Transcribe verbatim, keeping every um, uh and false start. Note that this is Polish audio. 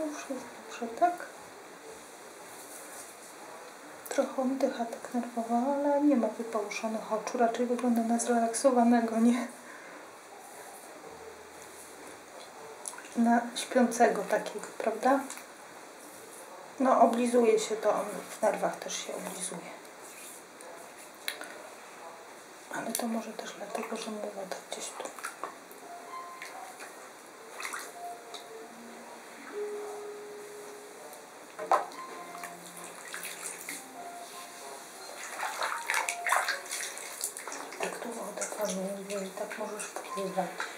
już jest dobrze, tak? Trochę oddycha tak nerwowo, ale nie ma wypałuszonych oczu. Raczej wygląda na zrelaksowanego, nie? Na śpiącego takiego, prawda? No, oblizuje się to, on w nerwach też się oblizuje. Ale to może też dlatego, że mu woda gdzieś tu. Tak tu wodę panuje i tak możesz pływać.